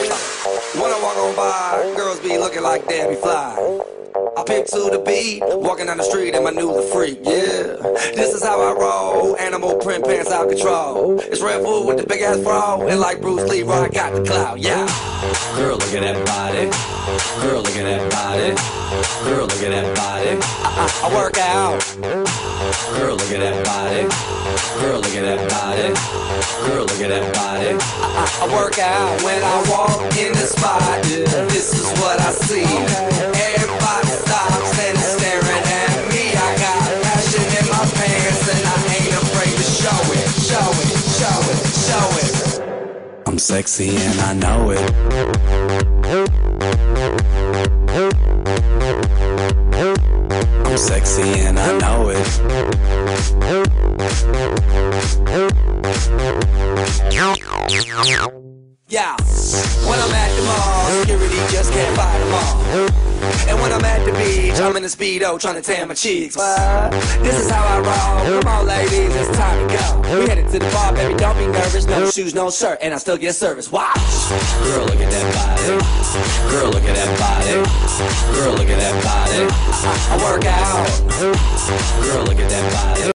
When I walk on by, girls be looking like Debbie Fly. I pick to the beat, walking down the street in my new the freak, yeah. This is how I roll, animal print pants out control. It's Red Bull with the big ass bra, and like Bruce Lee, I got the clout, yeah. Girl, look at that body. Girl, look at that body. Girl, look at that body. I work out. Girl, look at that body. Girl, look at that body. Girl, look at that body. I work out when I walk in the spot. This is what I see. Everybody stops and is staring at me. I got passion in my pants and I ain't afraid to show it. Show it, show it, show it. I'm sexy and I know it. I'm sexy and I know it. Yeah, when I'm at the mall, security just can't buy them all. And when I'm at the beach, I'm in a Speedo trying to tan my cheeks. This is how I roll. Come on, ladies, it's time to go. We headed to the bar, baby, don't be nervous. No shoes, no shirt, and I still get service. Watch. Girl, look at that body. Girl, look at that body. Girl, look at that body. I work out. Girl, look at that body.